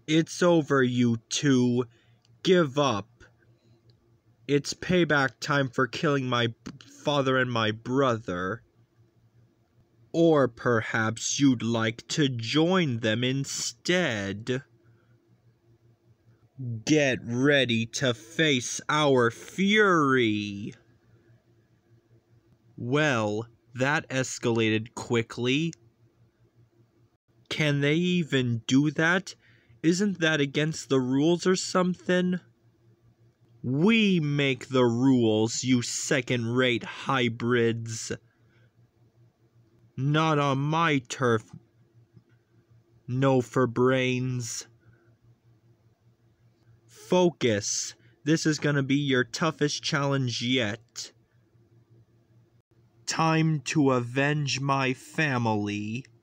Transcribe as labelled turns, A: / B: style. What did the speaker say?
A: It's over, you two. Give up. It's payback time for killing my father and my brother. Or perhaps you'd like to join them instead. Get ready to face our fury. Well, that escalated quickly. Can they even do that? Isn't that against the rules or something? We make the rules, you second-rate hybrids. Not on my turf. No for brains. Focus. This is gonna be your toughest challenge yet. Time to avenge my family.